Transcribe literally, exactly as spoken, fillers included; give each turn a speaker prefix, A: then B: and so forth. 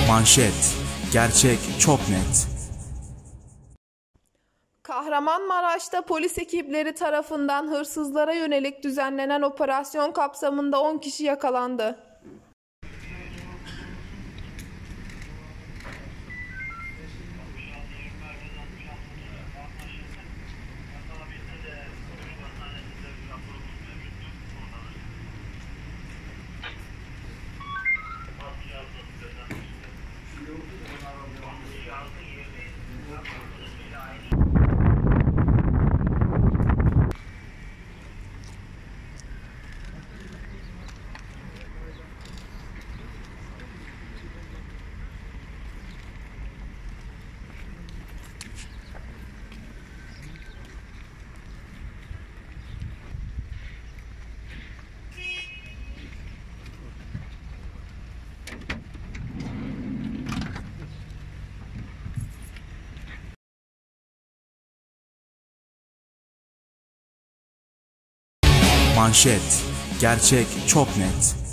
A: Manşet, gerçek çok net.
B: Kahramanmaraş'ta polis ekipleri tarafından hırsızlara yönelik düzenlenen operasyon kapsamında on kişi yakalandı.
A: Manşet, gerçek çok net.